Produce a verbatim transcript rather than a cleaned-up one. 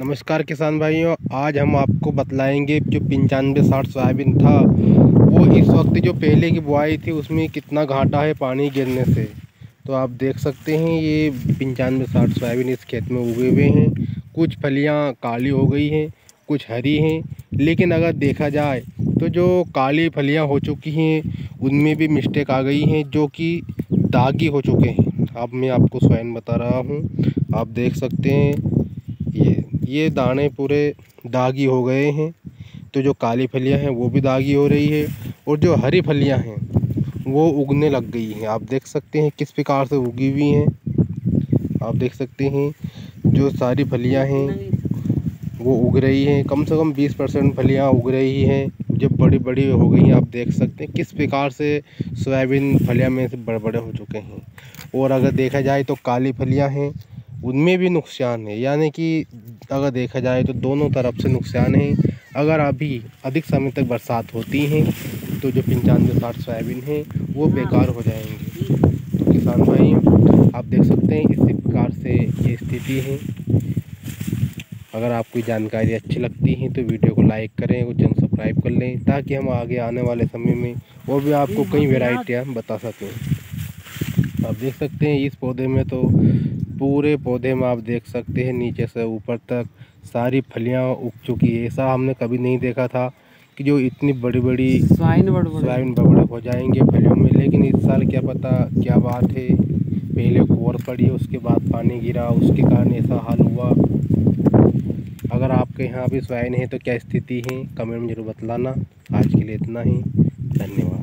नमस्कार किसान भाइयों, आज हम आपको बतलाएंगे जो पंचानवे साठ सोयाबीन था वो इस वक्त जो पहले की बुआई थी उसमें कितना घाटा है पानी गिरने से। तो आप देख सकते हैं ये पंचानवे साठ सोयाबीन इस खेत में उगे हुए हैं। कुछ फलियां काली हो गई हैं, कुछ हरी हैं, लेकिन अगर देखा जाए तो जो काली फलियां हो चुकी हैं उनमें भी मिस्टेक आ गई हैं जो कि दागी हो चुके हैं। अब मैं आपको सोयाबीन बता रहा हूँ, आप देख सकते हैं ये ये दाने पूरे दागी हो गए हैं। तो जो काली फलियां हैं वो भी दागी हो रही है और जो हरी फलियां हैं वो उगने लग गई हैं। आप देख सकते हैं किस प्रकार से उगी हुई हैं। आप देख सकते हैं जो सारी फलियां हैं वो उग रही हैं। कम से कम बीस परसेंट फलियां उग रही हैं, जब बड़ी बड़ी हो गई हैं। आप देख सकते हैं किस प्रकार से सोयाबीन फलियां में से बड़े बड़े हो चुके हैं। और अगर देखा जाए तो काली फलियां हैं उनमें भी नुकसान है, यानी कि अगर देखा जाए तो दोनों तरफ से नुकसान है। अगर अभी अधिक समय तक बरसात होती है तो जो पंचानवे साठ सोयाबीन है वो बेकार हो जाएंगे। तो किसान भाई आप देख सकते हैं इसी प्रकार से ये स्थिति है। अगर आपको जानकारी अच्छी लगती है तो वीडियो को लाइक करें और चैनल सब्सक्राइब कर लें, ताकि हम आगे आने वाले समय में वो भी आपको कई वेराइटियाँ बता सकें। आप देख सकते हैं इस पौधे में तो पूरे पौधे में आप देख सकते हैं नीचे से ऊपर तक सारी फलियां उग चुकी है। ऐसा हमने कभी नहीं देखा था कि जो इतनी बड़ी बड़ी सोयाबीन बड़े हो जाएंगे फलियों में। लेकिन इस साल क्या पता क्या बात है, पहले कोर पड़ी उसके बाद पानी गिरा, उसके कारण ऐसा हाल हुआ। अगर आपके यहाँ भी सोयाबीन है तो क्या स्थिति है कमेंट में जरूर बतलाना। आज के लिए इतना ही, धन्यवाद।